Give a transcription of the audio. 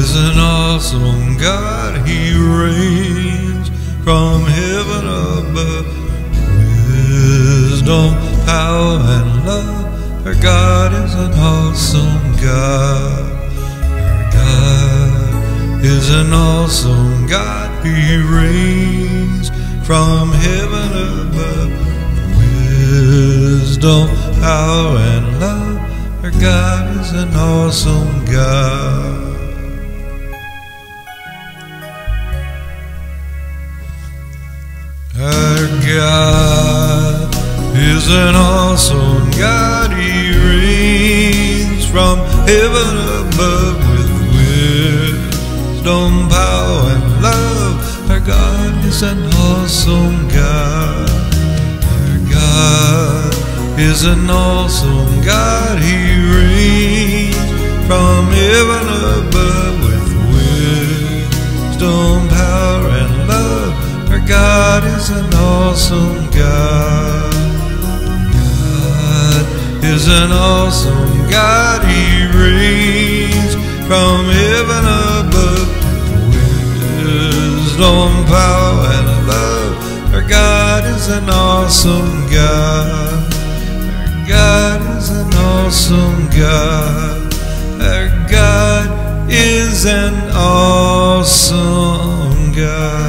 is an awesome God. He reigns from heaven above. Wisdom, power, and love. Our God is an awesome God. Our God is an awesome God. He reigns from heaven above. Wisdom, power, and love. Our God is an awesome God. Our God is an awesome God. He reigns from heaven above with wisdom, power, and love. Our God is an awesome God. Our God is an awesome God. He reigns from heaven above with wisdom, power, and love. Our God is an awesome God. God is an awesome God. He reigns from heaven above with wisdom, power, and love. Our God is an awesome God. Our God is an awesome God. Our God is an awesome God.